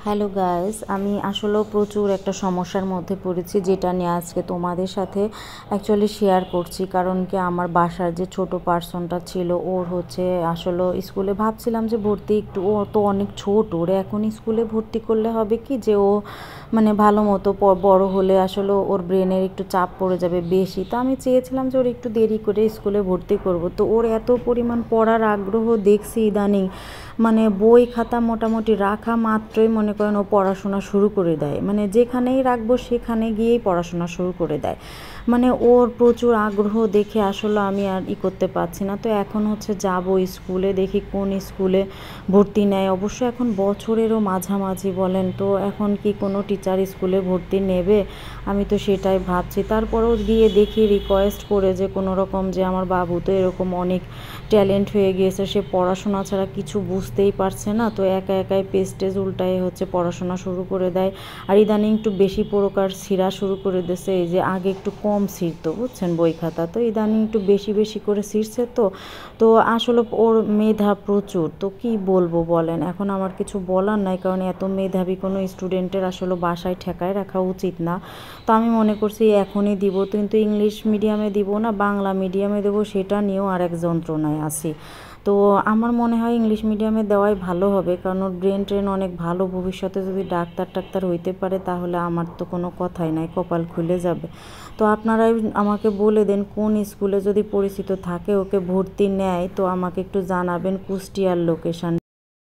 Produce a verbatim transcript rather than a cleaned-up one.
Hello guys, আমি আসলেও প্রচুর একটা সমস্যার মধ্যে পড়েছি, যেটা নিয়ে আজকে তোমাদের সাথে অ্যাকচুয়ালি শেয়ার করছি। কারণ কি, আমার বাসার যে ছোট পার্সনটা ছিল, ওর হচ্ছে আসলে স্কুলে ভাবছিলাম যে ভর্তি, একটু ও তো অনেক ছোট, ওরে এখন স্কুলে ভর্তি করলে হবে কি যে ও মানে ভালো মতো বড় হলে আসলে ওর ব্রেনের একটু চাপ পড়ে যাবে বেশি। তো আমি চেয়েছিলাম যে ওর একটু দেরি করে স্কুলে ভর্তি করব। তো ওর এত পরিমাণ পড়ার আগ্রহ দেখছি ইদানিং, মানে বই খাতা মোটামুটি রাখা মাত্রই মনে করেন ও পড়াশোনা শুরু করে দেয়। মানে যেখানেই রাখবো সেখানে গিয়েই পড়াশোনা শুরু করে দেয়। মানে ওর প্রচুর আগ্রহ দেখে আসলে আমি আর ই করতে পারছি না। তো এখন হচ্ছে যাব স্কুলে, দেখি কোন স্কুলে ভর্তি নেয়। অবশ্য এখন বছরেরও মাঝামাঝি বলেন, তো এখন কি কোনো টিচার স্কুলে ভর্তি নেবে? আমি তো সেটাই ভাবছি। তারপরেও গিয়ে দেখি রিকোয়েস্ট করে যে কোনো রকম, যে আমার বাবু তো এরকম অনেক ট্যালেন্ট হয়ে গিয়েছে, সে পড়াশোনা ছাড়া কিছু বুঝতেই পারছে না, তো একা একাই পেজ টেজ উল্টায় হচ্ছে পড়াশোনা শুরু করে দেয়। আর ইদানিং একটু বেশি প্রকার ছিঁড়া শুরু করে দিয়েছে। এই যে আগে একটু কম ছিঁড়তো বুঝছেন বই খাতা, তো ইদানিং একটু বেশি বেশি করে ছিঁড়ছে। তো তো আসলে ওর মেধা প্রচুর। তো কি বলবো বলেন, এখন আমার কিছু বলার নাই, কারণ এত মেধাবী কোনো স্টুডেন্টের আসলে বাসায় ঠেকায় রাখা উচিত না। তো আমি মনে করছি এখনই দিব, কিন্তু ইংলিশ মিডিয়ামে দিব না বাংলা মিডিয়ামে দেবো, সেটা নিয়েও আর এক যন্ত্রণায় আছি। তো আমার মনে হয় ইংলিশ মিডিয়ামে দেওয়াই ভালো হবে, কারণ ওর ব্রেন ট্রেন অনেক ভালো। ভবিষ্যতে যদি ডাক্তার টাক্তার হইতে পারে তাহলে আমার তো কোনো কথাই নাই, কপাল খুলে যাবে। তো আপনারাই আমাকে বলে দেন, কোন স্কুলে যদি পরিচিত থাকে ওকে ভর্তি নেয় তো আমাকে একটু জানাবেন, কুষ্টিয়ার লোকেশান।